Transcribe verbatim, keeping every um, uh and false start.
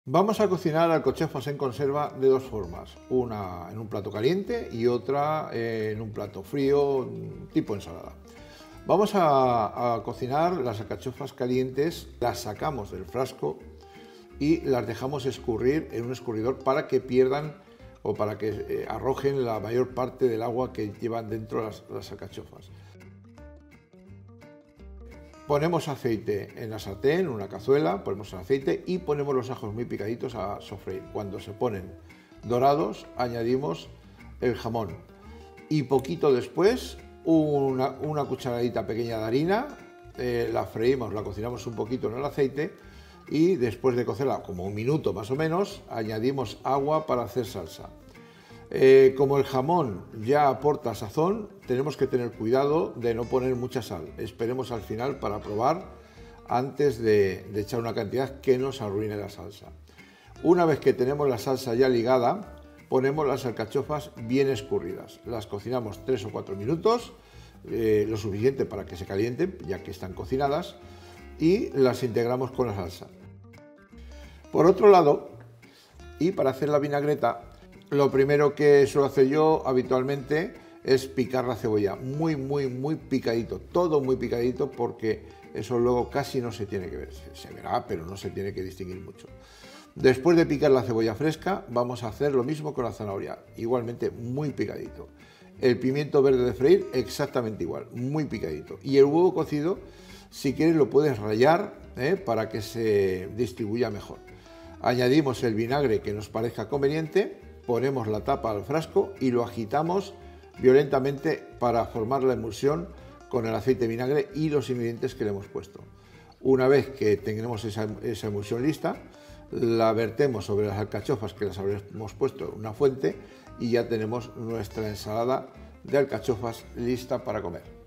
Vamos a cocinar alcachofas en conserva de dos formas, una en un plato caliente y otra en un plato frío, tipo ensalada. Vamos a, a cocinar las alcachofas calientes, las sacamos del frasco y las dejamos escurrir en un escurridor para que pierdan o para que eh, arrojen la mayor parte del agua que llevan dentro las, las alcachofas. Ponemos aceite en la sartén, una cazuela, ponemos el aceite y ponemos los ajos muy picaditos a sofreír. Cuando se ponen dorados, añadimos el jamón y poquito después una, una cucharadita pequeña de harina, eh, la freímos, la cocinamos un poquito en el aceite y después de cocerla como un minuto más o menos, añadimos agua para hacer salsa. Eh, como el jamón ya aporta sazón, tenemos que tener cuidado de no poner mucha sal. Esperemos al final para probar antes de, de echar una cantidad que nos arruine la salsa. Una vez que tenemos la salsa ya ligada, ponemos las alcachofas bien escurridas. Las cocinamos tres o cuatro minutos, eh, lo suficiente para que se calienten, ya que están cocinadas, y las integramos con la salsa. Por otro lado, y para hacer la vinagreta, lo primero que suelo hacer yo habitualmente es picar la cebolla, muy, muy, muy picadito, todo muy picadito, porque eso luego casi no se tiene que ver, se verá, pero no se tiene que distinguir mucho. Después de picar la cebolla fresca, vamos a hacer lo mismo con la zanahoria, igualmente muy picadito. El pimiento verde de freír, exactamente igual, muy picadito. Y el huevo cocido, si quieres lo puedes rallar, ¿eh? para que se distribuya mejor. Añadimos el vinagre que nos parezca conveniente, ponemos la tapa al frasco y lo agitamos violentamente para formar la emulsión con el aceite de vinagre y los ingredientes que le hemos puesto. Una vez que tengamos esa, esa emulsión lista, la vertemos sobre las alcachofas que las habremos puesto en una fuente y ya tenemos nuestra ensalada de alcachofas lista para comer.